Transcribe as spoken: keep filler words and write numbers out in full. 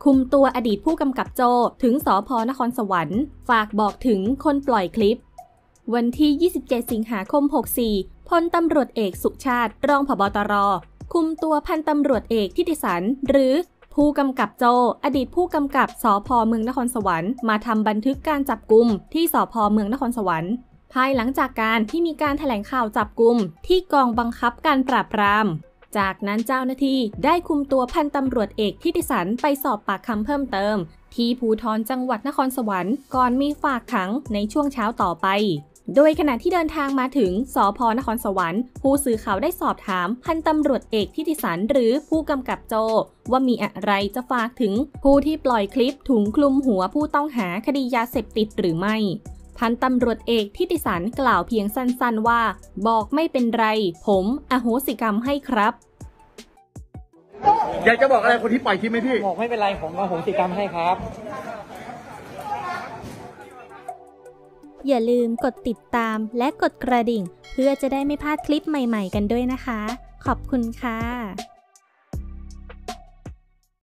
คุมตัวอดีตผู้กำกับโจ้ถึงสภ.นครสวรรค์ฝากบอกถึงคนปล่อยคลิปวันที่ ยี่สิบเจ็ด สิงหาคม หกสี่ พลตำรวจเอกสุชาติรองผบ.ตร.คุมตัวพันตำรวจเอกทิติสันหรือผู้กำกับโจ้อดีตผู้กำกับสภ.เมืองนครสวรรค์มาทำบันทึกการจับกุมที่สภ.เมืองนครสวรรค์ภายหลังจากการที่มีการแถลงข่าวจับกุมที่กองบังคับการปราบปรามจากนั้นเจ้าหน้าที่ได้คุมตัวพันตำรวจเอกทิติสันไปสอบปากคำเพิ่มเติมที่ภูธรจังหวัดนครสวรรค์ก่อนมีฝากขังในช่วงเช้าต่อไปโดยขณะที่เดินทางมาถึงสภ.นครสวรรค์ผู้สื่อข่าวได้สอบถามพันตำรวจเอกทิติสันหรือผู้กำกับโจ้ว่ามีอะไรจะฝากถึงผู้ที่ปล่อยคลิปถุงคลุมหัวผู้ต้องหาคดียาเสพติดหรือไม่พันตำรวจเอกทิติสันกล่าวเพียงสั้นๆว่าบอกไม่เป็นไรผมอโหสิกรรมให้ครับอยากจะบอกอะไรคนที่ปล่อยคลิปไหมพี่บอกไม่เป็นไรผมอโหสิกรรมให้ครับอย่าลืมกดติดตามและกดกระดิ่งเพื่อจะได้ไม่พลาดคลิปใหม่ๆกันด้วยนะคะขอบคุณค่ะ